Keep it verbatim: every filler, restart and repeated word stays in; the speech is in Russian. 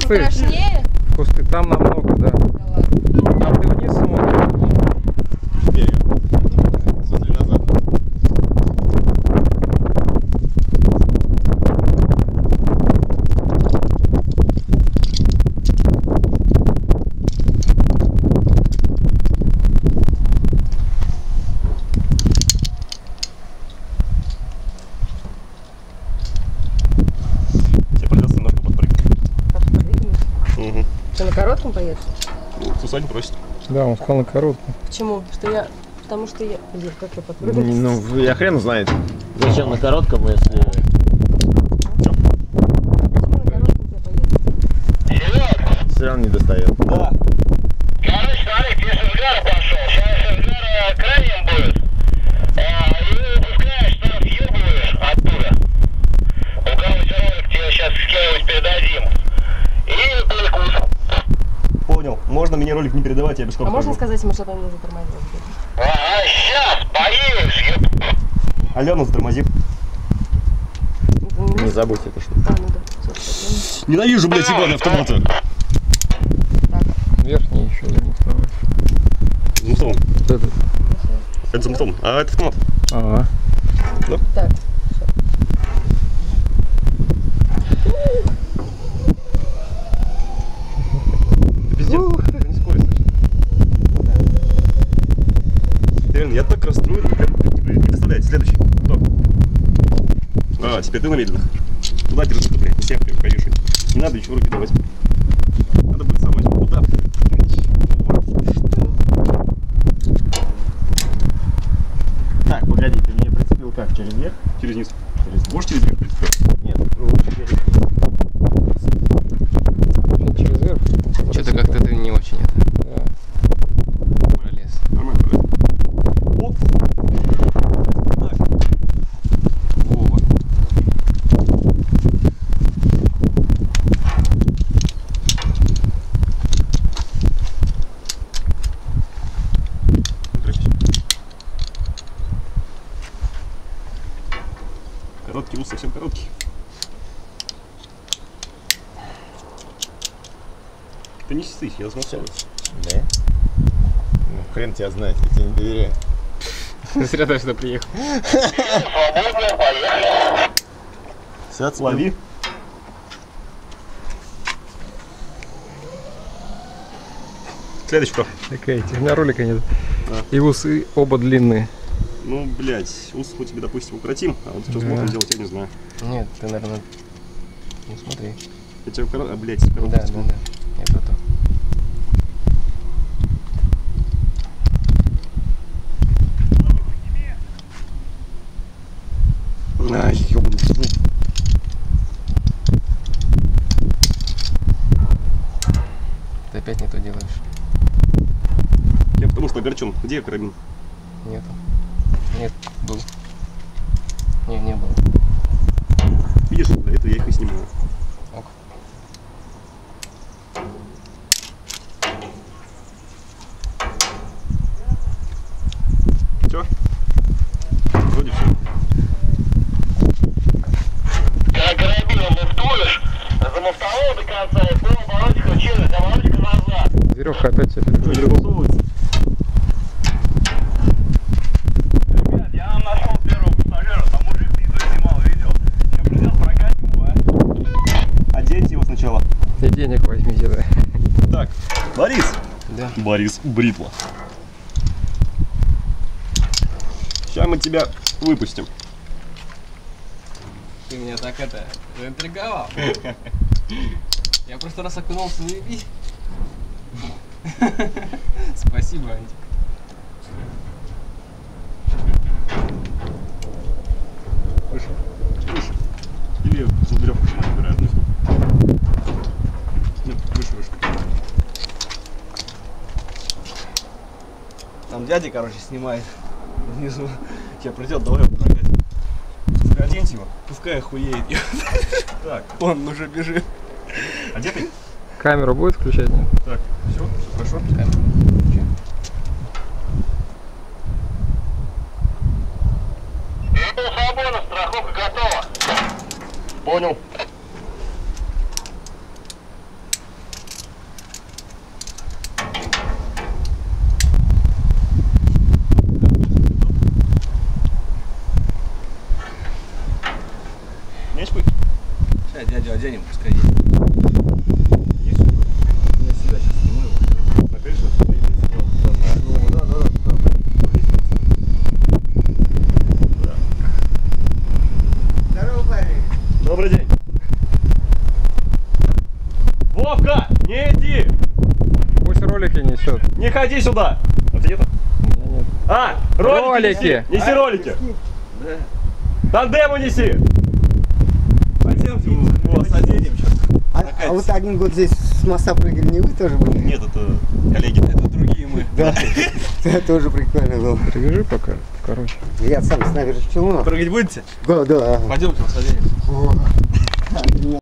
кусты. Страшнее? Кусты, там намного, да. Да ладно. А ты вниз смотришь? Вперед. Смотри назад. Тебе придется немножко подпрыгнуть. Как подвигнусь? Угу. Что, на коротком поедешь? Ну, Сусань просит. Да, он сказал на короткую. Почему? Что я... Потому что я... Блин, как я подпрыгну? Ну, я хрен знает. Зачем на коротком, если... Почему на коротком я поеду? Все равно не достает. Да. Короче, смотри, здесь изгар пошел. Сейчас изгар крайним будет. А, и выпускаешь, там съебываешь оттуда. У кого есть ролик, тебе сейчас скинуть передадим. И перекус. Понял. Можно мне ролик не передавать, я без А можно сказать ему, чтобы он не затормозил? Ага, сейчас, поедешь, еб. Алену затормози. Не Не забудь это что. А, ну да. Всё, всё, Ненавижу, блядь, ебаные автоматы. так. Верхний еще не второй. Замутом. Вот этот. Это замутом. А это автомат. Ага. Так. Пиздец. Это не скорость. Реально, я так расстроен, вы прям вы не представляете. Следующий. Кто? А, теперь ты на медленных. Куда держишь, блядь? Всех повешай. Не надо еще руки давать. Надо будет самой. Куда? Так, погоди, ты меня прицепил как? Через верх? Через низ. Через... Можешь через них прицепить? Нет, лучше через низ. Через верх. Что-то как-то ты не очень это Да. пролез. Нормально, блядь. Оп. Так. Вова. Короткий ус, совсем короткий. Ты не ссы, я знал. Да? Ну, хрен тебя знает, я тебе не доверяю. Зря ты сюда приехал. Свободно, поехали. Сядь, лови. Следующий кто? Такая, у меня ролика нет. А. И усы оба длинные. Ну, блядь, ус мы тебе, допустим, укоротим, а вот что с Да. мокрым делать, я не знаю. Нет, ты, наверное, ну смотри. Я тебя укорот... А, блядь, Да, да, короткий да. Это то. Ай, ёбаный свой. Ты опять не то делаешь. Я потому что огорчен. Где карабин? Нету. Нет, был. Не, не был. Видишь, для этого я их и снимаю. Ок. Все? Вроде все. Когда карабином муфтуешь, замуфтовал до конца и полоборотика через оборотика назад. Веревка опять тебя Что, не перебила. высовывается? Ребят, я вам нашел первого пассажира, там мужик внизу снимал видео. Сейчас придет, прокатим его, а? Оденьте его сначала. И денег возьми где-то. Так, Борис. Да. Борис Бритва. Сейчас мы тебя выпустим. Ты меня так это заинтриговал. Я просто раз окунулся, заебись. Спасибо, Антик. Выше. Выше. Или за веревку сама набираю внизу. Нет, выше, выше. Там дядя, короче, снимает внизу. Сейчас придет, давай его прокатим. Оденьте его. Пускай охуеет. Так, Он уже бежит. одетый? Камеру будет включать? Нет? Так, все, хорошо. Ну, свободно, страховка готова. Понял. оденем, пускай едет. Есть что-то? Я себя сейчас сниму его. На крышу? Ну, да, да, да, да. Здорово, парень. Добрый день. Вовка, не иди! Пусть ролики несет. Не ходи сюда! А где-то? У меня нет. А, ролики! Ролики! Неси, неси ролики! Тандему неси! Пойдемте, мы вас оденем сейчас. А, а вот один год здесь с моста прыгали, не вы тоже были? Нет, это коллеги. Это другие мы. Да. Это тоже прикольно было. Привяжи пока, короче. Я сам с набережных Челнов. Прыгать будете? Да, да. Пойдемте, вас оденем. О.